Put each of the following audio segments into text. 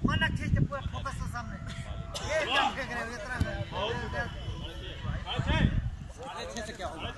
मन खींच के पूरा फोकस से सामने ये एकदम फेंक रहे हो इतना अच्छे से क्या होगा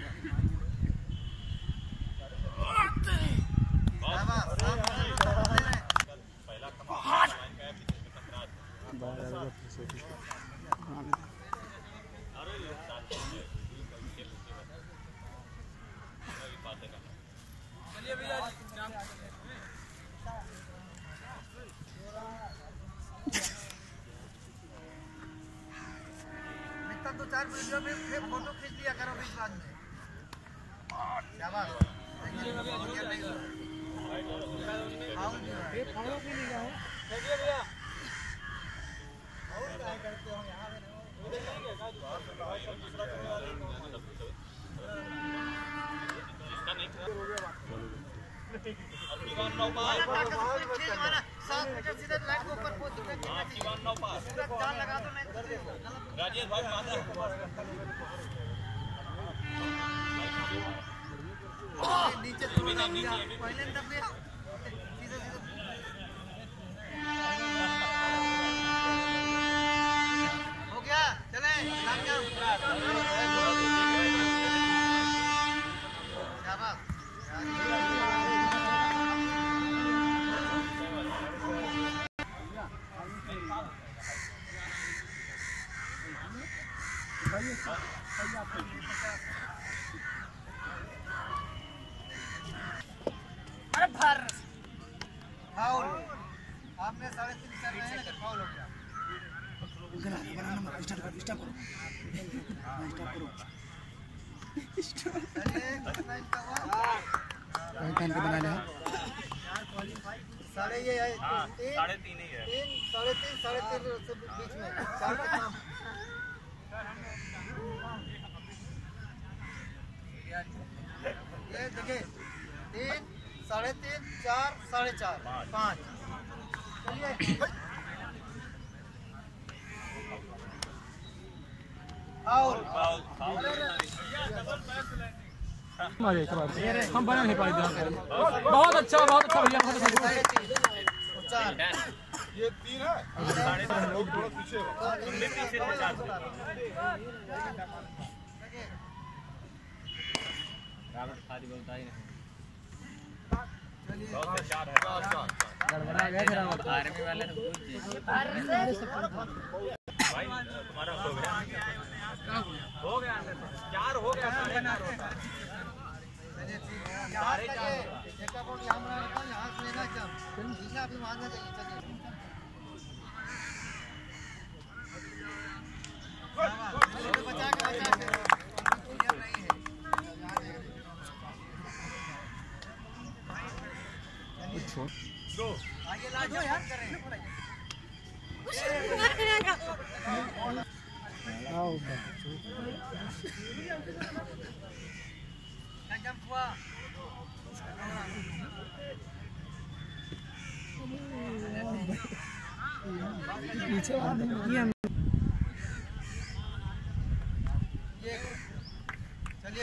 दो चार वीडियो में फोटो खींच लिया करो बीच बाद में शाबाश राजेश भाई नीचे पहले दब गया हो गया चले अरे भर फाउल आपने 3.5 कर रहे हैं लेकिन फाउल हो गया स्टार्ट करो चलिए टाइम पे बना लिया 3.5 ये है 3.5 ही है 3.5 से बीच में 4 का काम ये देखिए 3 3.5 4 4.5 5 चलिए हम बना नहीं पाए बहुत अच्छा भैया ये 3 है लोग थोड़ा पीछे गड़बड़ा गया फिर आर्मी वाले भाई तुम्हारा हो गया 4 हो गया सारे 4 एक अकाउंट यहां बना रखा हूं यहां से लेना जब ठीक है अभी मांगना चाहिए चलिए बचा के क्लियर नहीं है दो आइए लास्ट यार करें जंप हुआ नीचे चलिए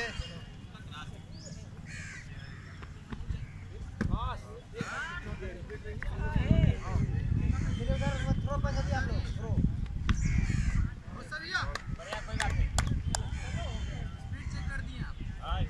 थ्रो पर जल्दी आप लोग थ्रो बढ़िया कोई बात नहीं स्पीड चेक कर दिए आप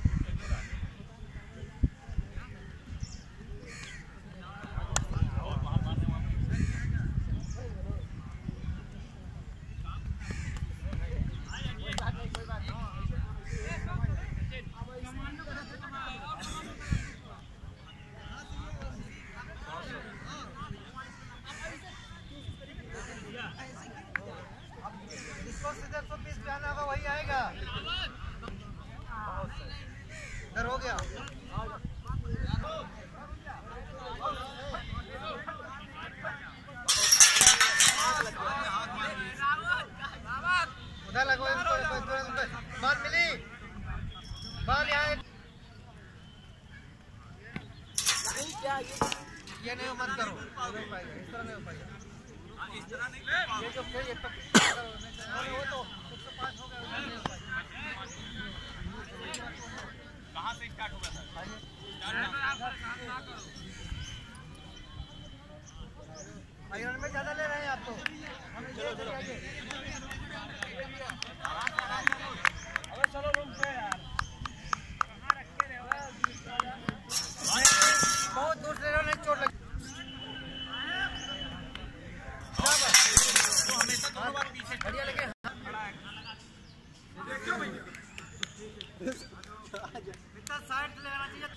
वही आएगा इधर हो गया उधर लगो बाल मिली बाल यहाँ ये नहीं मत करो इस तरह नहीं हो पाएगा इस तरह नहीं ये जो खेल ये वो तो 105 हो गया नहीं हो पाएगा कहाँ से स्टार्ट होगा सर आयरन में ज्यादा ले रहे हैं आप तो। चलो रूम पे यार, बहुत दूर से नहीं चोट लगी। बढ़िया लगे इतना साइड लेना चाहिए।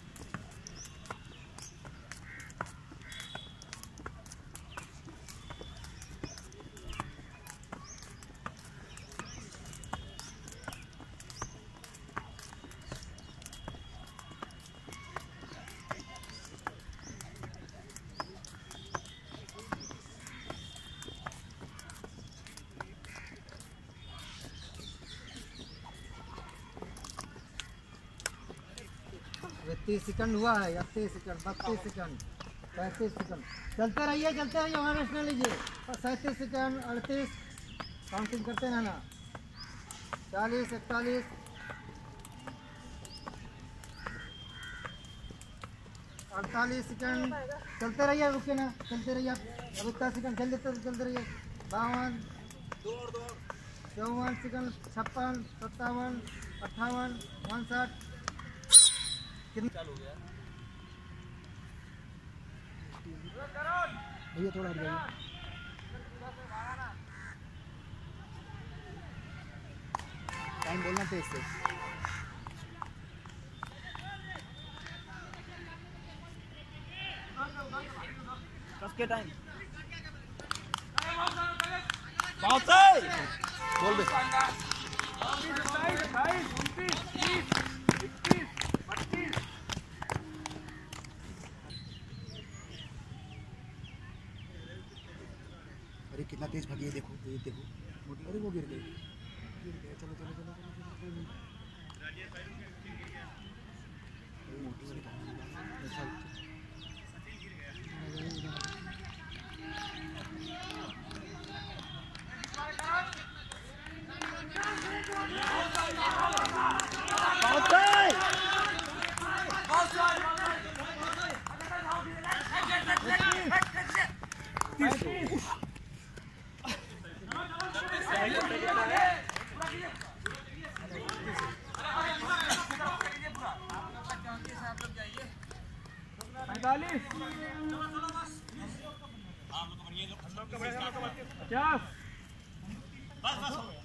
ये 30 सेकंड हुआ है, 31 सेकंड, 32 सेकंड, 35 सेकंड। चलते रहिए वहाँ रेस्ट न लीजिए। 37 सेकंड, 38 काउंटिंग करते रहना। 40, 41, 48 सेकंड। चलते रहिए, रुके ना, चलते रहिए। अब 10 सेकंड चलते रहिए। 52, 54 सेकंड, 56, 57, 58, 59। चालू हो गया भैया थोड़ा हट जाइए। टाइम बोलना तेज से। के टाइम बोल दे। अरे कितना तेज भागी है, देखो ये देखो। अरे वो गिर गई। चलो चलो चलो चलो। मोटी वाली क्या